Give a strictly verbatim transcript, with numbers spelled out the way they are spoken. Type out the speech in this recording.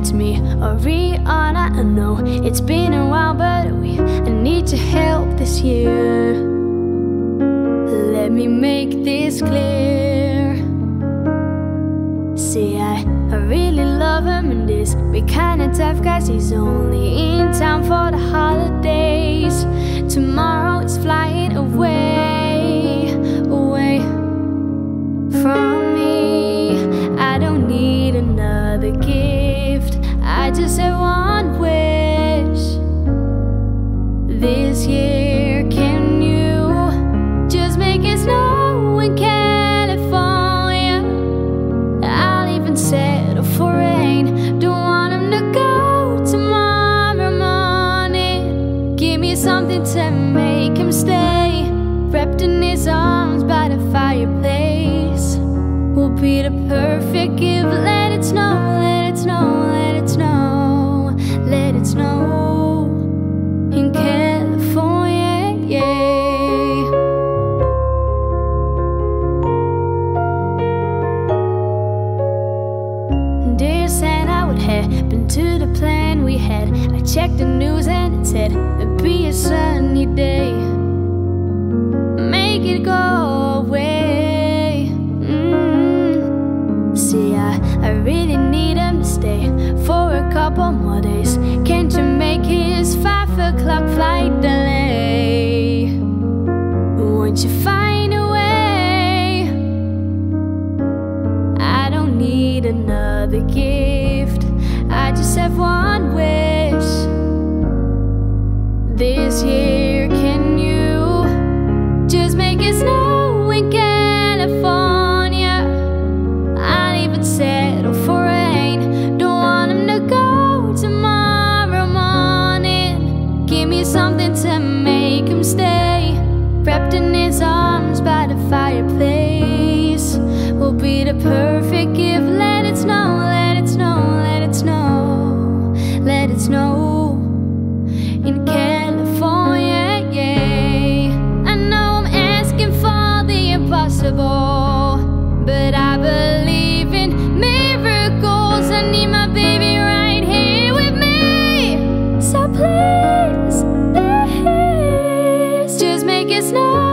it's me or Rihanna. I know it's been a while, but we I need your help this year. Let me make this clear. See, I, I really love him, and this be kinda tough, cause he's only in town for the holidays. Tomorrow he's flying away, away from me. I don't need another gift, I just have one wish this year. Can you just make it snow in California? I'll even settle for rain. Don't want him to go tomorrow morning. Give me something to make him stay, wrapped in his arms by the fireplace. Will be the perfect gift. Let it snow, let it snow, let it snow, let it snow in California, yeah. Dear Santa, what happened to the plan we had? I checked the news and it said it'd be a sunny day. Make it go away. mm. See, I, I really need him to stay for a couple more days. Can't you make his five o'clock flight delay? Won't you find a way? I don't need another gift, I just have one wish this year. Can you just make it snow in California? I'll even settle for rain. Don't want him to go tomorrow morning. Give me something to make him stay, wrapped in his arms by the fireplace. Will be the perfect gift. Let it snow, let it snow, let it snow, let it snow in California, yeah. I know I'm asking for the impossible, but I believe in miracles. I need my baby right here with me. So please, please, just make it snow